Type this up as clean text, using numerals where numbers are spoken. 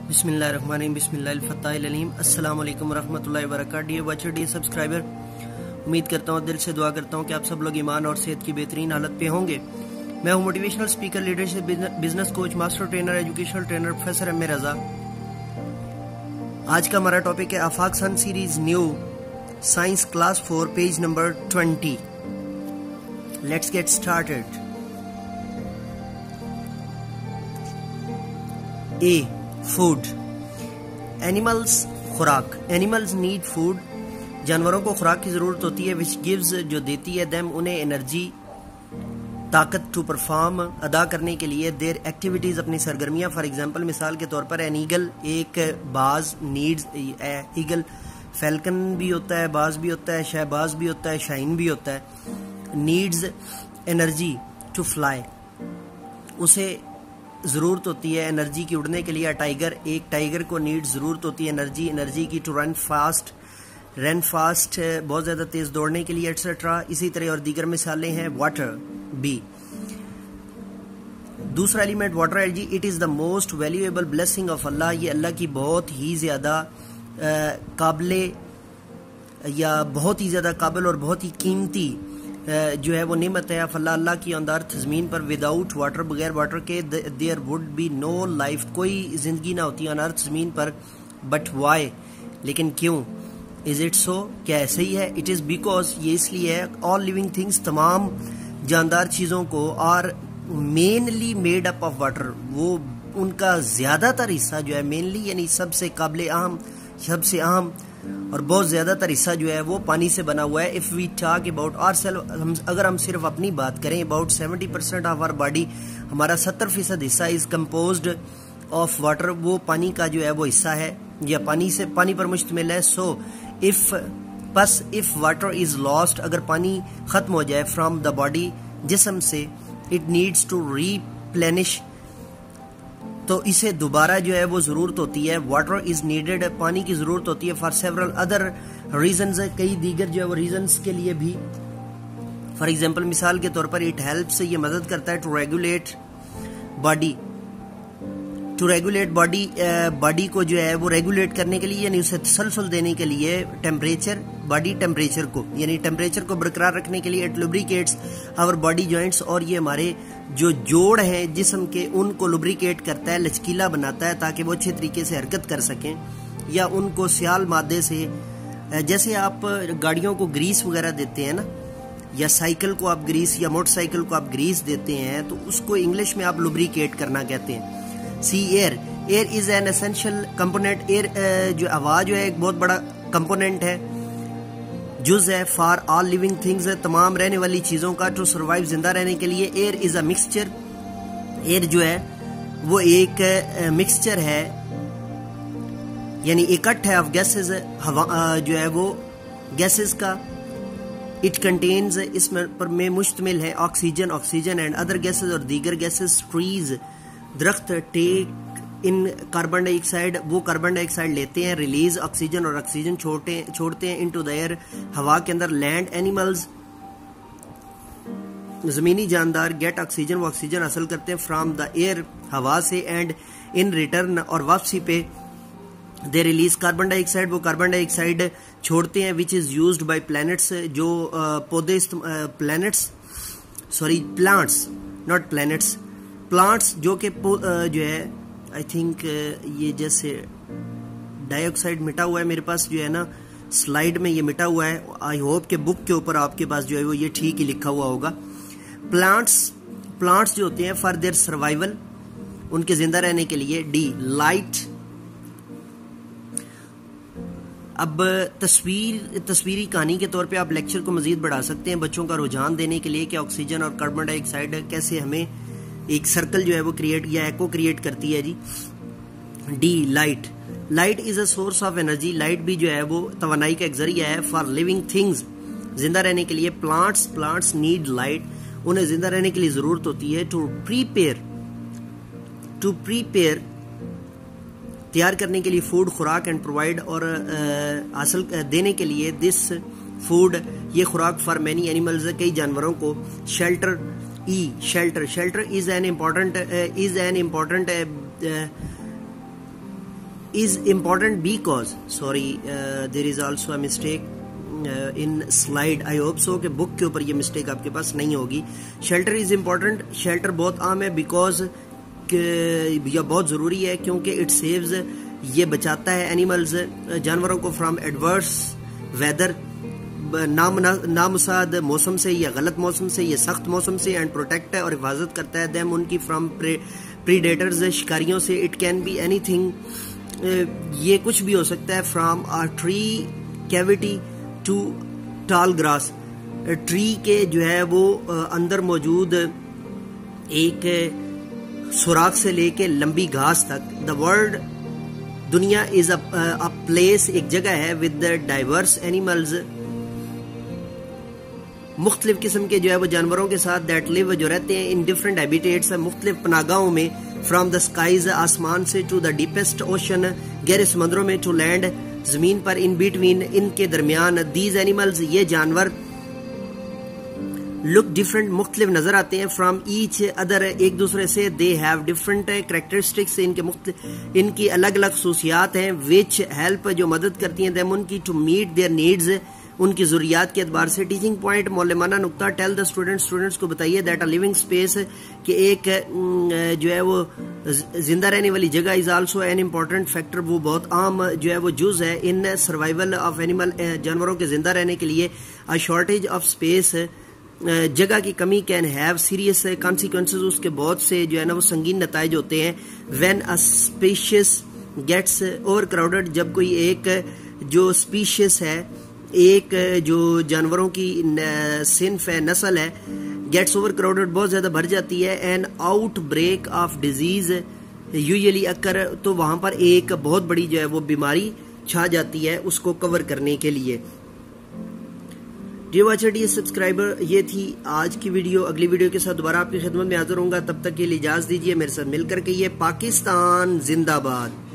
बिस्मिल्लाहिर्रहमानिर्रहीम बिस्मिल्लाहिल-फत्ताहिल-अलीम अस्सलाम वालेकुम रहमतुल्लाहि व बरकातहू। डियर बच्चों, डियर सब्सक्राइबर, उम्मीद करता हूँ, दिल से दुआ करता हूँ कि आप सब लोग ईमान और सेहत की बेहतरीन हालत पे होंगे। मैं हूँ motivational speaker, leadership, business coach, master trainer, educational trainer professor M A Raza. आज का हमारा टॉपिक है Afaq sun series new science class 4 page number 20। Let's get started. A food, animals खुराक। एनिमल्स नीड फूड, जानवरों को खुराक की जरूरत होती है। विच गिव्स, जो देती है, देम उन्हें एनर्जी, ताकत, टू परफॉर्म, अदा करने के लिए, देयर एक्टिविटीज, अपनी सरगर्मियां। फॉर एग्जांपल, मिसाल के तौर पर एन ईगल, एक बाज, नीड्स, ईगल फैल्कन भी होता है, बाज भी होता है, शहबाज भी होता है, शाइन भी होता है। नीड्स एनर्जी टू फ्लाई, उसे ज़रूरत होती है एनर्जी की उड़ने के लिए। टाइगर, एक टाइगर को नीड ज़रूरत होती है एनर्जी की, टू रन फास्ट, बहुत ज़्यादा तेज़ दौड़ने के लिए, एटसेट्रा। इसी तरह और दीगर मिसालें हैं। वाटर बी, दूसरा एलिमेंट वाटर है जी। It is the most valuable blessing of Allah, ये अल्लाह की बहुत ही ज़्यादा काबिले या बहुत ही ज़्यादा काबिल और बहुत ही कीमती जो है वो नेमत है। अल्लाह की अंदार ज़मीन पर। विदाउट वाटर, बगैर वाटर के, there would be no life, कोई जिंदगी ना होती अन अर्थ, ज़मीन पर। बट वाई, लेकिन क्यों? इज इट सो, क्या ऐसे ही है? इट इज़ बिकॉज, ये इसलिए है, ऑल लिविंग थिंग्स, तमाम जानदार चीज़ों को, are mainly made up of water, वो उनका ज़्यादातर हिस्सा जो है, मेनली यानी सबसे काबिल अहम, सबसे अहम और बहुत ज़्यादातर हिस्सा जो है वो पानी से बना हुआ है। If we talk about ourselves, अगर हम सिर्फ अपनी बात करें, अबाउट 70% ऑफ आवर बॉडी, हमारा 70% हिस्सा इज़ कंपोज्ड ऑफ वाटर, वो पानी का जो है वो हिस्सा है या पानी पर मुश्तमिल है। So if water is lost, अगर पानी ख़त्म हो जाए फ्राम द बॉडी, जिस्म से, इट नीड्स टू रीप्लेनिश, तो इसे दोबारा जो है वो ज़रूरत होती है। वाटर इज़ नीडेड, पानी की ज़रूरत होती है। फॉर सेवरल अदर रीजंस, कई दीगर जो है वो रीजंस के लिए भी। फॉर एग्जांपल, मिसाल के तौर पर, इट हेल्प्स, ये मदद करता है, टू रेगुलेट बॉडी, बॉडी को जो है वो रेगुलेट करने के लिए, यानी उसे तसलसल देने के लिए। टेम्परेचर, बॉडी टेम्परेचर को, यानी टेम्परेचर को बरकरार रखने के लिए। It lubricates our body joints, और ये हमारे जो जोड़ हैं जिस्म के, उनको लुब्रिकेट करता है, लचकीला बनाता है, ताकि वो अच्छे तरीके से हरकत कर सकें, या उनको सियाल मादे से, जैसे आप गाड़ियों को ग्रीस वगैरह देते हैं ना, या साइकिल को आप ग्रीस, या मोटरसाइकिल को आप ग्रीस देते हैं, तो उसको इंग्लिश में आप लुब्रिकेट करना कहते हैं। C air is an essential component, air जो हवा जो है एक बहुत बड़ा कंपोनेंट है, जुज है, फॉर ऑल लिविंग थिंग्स, तमाम रहने वाली चीजों का, टू सर्वाइव, जिंदा रहने के लिए। Air is a mixture, air जो है वो एक मिक्सचर है, यानी इकट्ठ है ऑफ गैसेस, हवा जो है वो गैसेस का। इट कंटेन्स, इसमें मुश्तमिल है, ऑक्सीजन एंड अदर गैसेस, और दीगर गैसेस। ट्रीज, दरख्त, टेक इन कार्बन डाइऑक्साइड, वो कार्बन डाइऑक्साइड लेते हैं, रिलीज ऑक्सीजन, और ऑक्सीजन छोड़ते हैं इनटू द एयर, हवा के अंदर। लैंड एनिमल्स, जमीनी जानदार, गेट ऑक्सीजन, वो ऑक्सीजन हासिल करते हैं फ्रॉम द एयर, हवा से। एंड इन रिटर्न, और वापसी पे, दे रिलीज कार्बन डाइऑक्साइड, वो कार्बन डाइऑक्साइड छोड़ते हैं, which is used by planets, जो प्लांट्स जो कि जो है, आई थिंक ये जैसे डाइऑक्साइड मिटा हुआ है मेरे पास, जो है ना स्लाइड में ये मिटा हुआ है। आई होप के बुक के ऊपर आपके पास जो है वो ये ठीक ही लिखा हुआ होगा। प्लांट्स जो होते हैं, फॉर देयर सर्वाइवल, उनके जिंदा रहने के लिए। D, light. अब तस्वीरी कहानी के तौर पे आप लेक्चर को मजीद बढ़ा सकते हैं बच्चों का रुझान देने के लिए, कि ऑक्सीजन और कार्बन डाइऑक्साइड कैसे हमें एक सर्कल जो है वो क्रिएट या एको क्रिएट करती है जी। D, light is a source of energy, light भी जो है वो तवानाई का एक जरिया है। फॉर लिविंग थिंग्स, जिंदा रहने के लिए। प्लांट्स नीड लाइट, उन्हें जिंदा रहने के लिए जरूरत होती है। टू प्रीपेयर, तैयार करने के लिए। फूड, खुराक, एंड प्रोवाइड, और हासिल देने के लिए। दिस फूड, ये खुराक, फॉर मैनी एनिमल्स, कई जानवरों को। Shelter, shelter is an important is important because there is also a mistake in slide. I hope so कि बुक के ऊपर ये मिस्टेक आपके पास नहीं होगी. Shelter is important. शेल्टर बहुत आम है बिकॉज यह बहुत ज़रूरी है क्योंकि इट सेव्स, ये बचाता है एनिमल्स, जानवरों को फ्रॉम एडवर्स वेदर, नामुसाद मौसम से या गलत मौसम से या सख्त मौसम से, एंड प्रोटेक्ट है और हिफाजत करता है देम उनकी फ्रॉम प्रीडेटर्स, शिकारियों से. इट कैन बी एनीथिंग, ये कुछ भी हो सकता है, from a tree cavity to tall grass. Tree के जो है वो अंदर मौजूद एक सुराख से लेके लंबी घास तक. द वर्ल्ड, दुनिया इज अ प्लेस, एक जगह है विद डाइवर्स एनिमल्स, मुख्तलिफ किस्म के जो है वो जानवरों के साथ, दैट लिव, जो रहते हैं इन डिफरेंट हैबिटेट्स, मुख्तलिफ पनागाहों में, फ्रॉम द स्काईज, आसमान से, टू द डीपेस्ट ओशन, गहरे समंदरों में, टू लैंड, जमीन पर, इन बिटवीन, इनके दरमियान. दीज एनिमल्स, ये जानवर, लुक डिफरेंट, मुख्तलिफ नजर आते हैं, फ्रॉम ईच अदर, एक दूसरे से. दे हैव डिफरेंट कैरेक्टरिस्टिक्स, इनकी अलग अलग खसूसियात हैं, विच हेल्प, जो मदद करती हैं देम उनकी, टू मीट देयर नीड्स, उनकी ज़रूरियात के एतबार से. टीचिंग पॉइंट, मौलमाना नुक्ता, टेल द स्टूडेंट्स को बताइए दैट अ लिविंग स्पेस, कि एक जो है वो जिंदा रहने वाली जगह, is also an important factor, वो बहुत आम जो है वो जुज है इन सर्वाइवल ऑफ एनिमल, जानवरों के जिंदा रहने के लिए. अ शॉर्टेज ऑफ स्पेस, जगह की कमी, कैन हैव सीरियस कॉन्सिक्वेंसेस, उसके बहुत से जो है ना वो संगीन नताइज होते हैं. When a species gets overcrowded, जब कोई एक जो स्पीशीज है, एक जो जानवरों की सिन्फ है, नस्ल है, गेट्स ओवर क्राउडेड, बहुत ज्यादा भर जाती है. An outbreak of disease usually occur, तो वहां पर एक बहुत बड़ी जो है वो बीमारी छा जाती है उसको कवर करने के लिए. जी वाचर, डी सब्सक्राइबर, ये थी आज की वीडियो. अगली वीडियो के साथ दोबारा आपकी खिदमत में हाजिर होऊंगा. तब तक के लिए इजाजत दीजिए. मेरे साथ मिलकर के ये पाकिस्तान जिंदाबाद.